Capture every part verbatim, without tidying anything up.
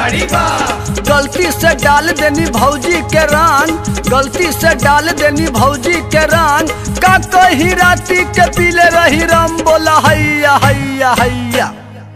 खिलाड़ी बा। गलती से डाल देनी भौजी के रंग, गलती से डाल देनी भौजी के रंग, का कही राती के पीले रही राम बोला हैया हैया हैया।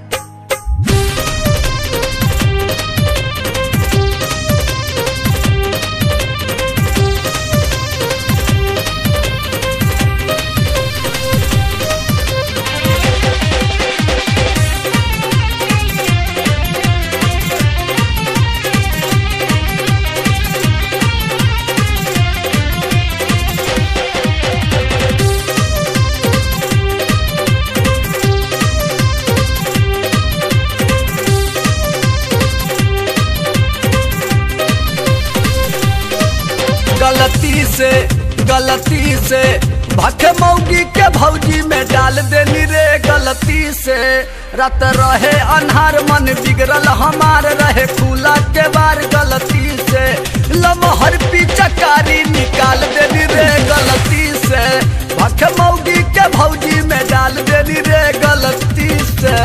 गलती से गलती से भखे मौगी के भौजी में डाल देनी रे गलती से। रात रहे अन्हार मन बिगड़ल हमार रहे खुला के बार गलती से। लमहर पिचकारी निकाल देनी रे गलती से। भखे मौगी के भौजी में डाल देनी रे गलती से।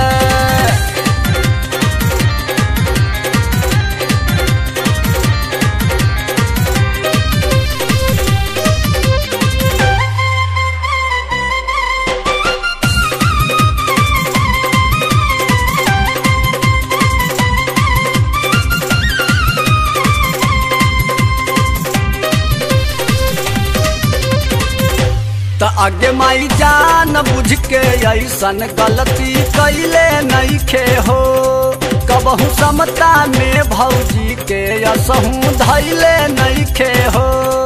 त आगे माई जान बुझ के ऐसन गलती कैले नहीं खे हो। कबहू समता में भौजी के असहू धैले नहीं खे हो।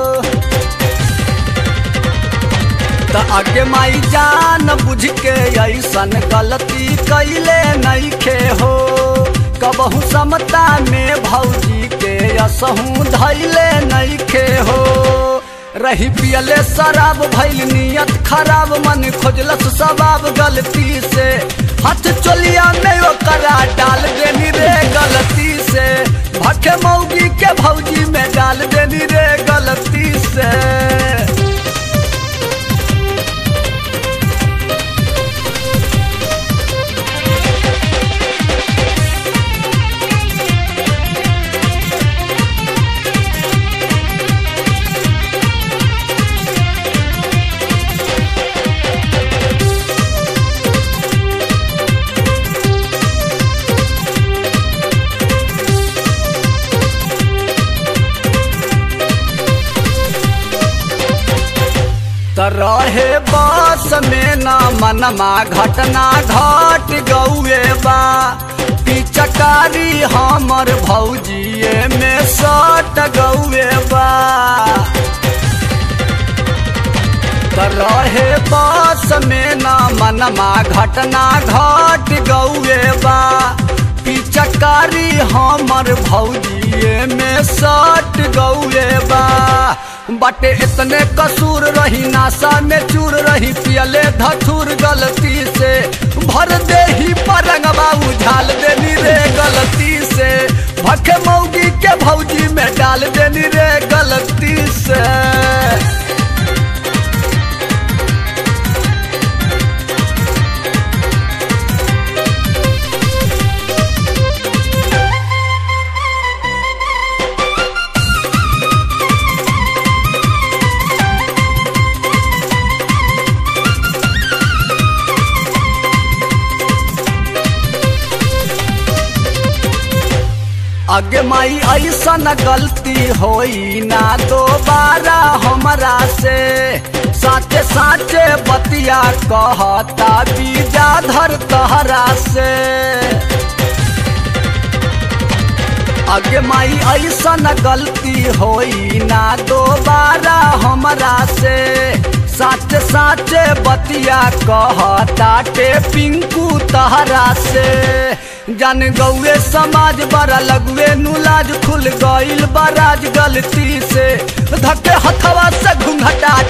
त आगे माई जान बुझ के ऐसन गलती कैले नहीं खे हो। कबहू समता में भौजी के असहू धैले नहीं खे हो। रही पियले शराब भइल नियत खराब मन खोजलस सबाब गलती से। हाथ चोलिया में ओकरा डाल देनी रे गलती से। भखे मौगी के भौजी में डाल देनी रे गलती से। रहे बस में ना मनमा घटना घट गौए बा। पिचकारी हमर भौजिए में सट गौए बा। रहे बस में ना मनमा घटना घट गौए बा। पिचकारी हमर भौजिए में सट गौए बा। बटे इतने कसूर रही नासा में चूर रही पियले धथुर गलती से। भर दे ही परंगवा उझाल देनी रे गलती से। भखे मौगी के भौजी में डाल देनी रे गलती से। आगे माई ऐसा न गलती होई ना दोबारा हमरा से। साचे साचे बतिया कहता बीजाधर तहरा से। आगे माई ऐसा न गलती होई ना दोबारा हमरा से। साचे साचे बतिया कहता टे पिंकू तहरा से। जान गौए समाज बड़ा लगुए नुलाज खुल गईल बराज गलती से। धक्के हथवा से घूंघटा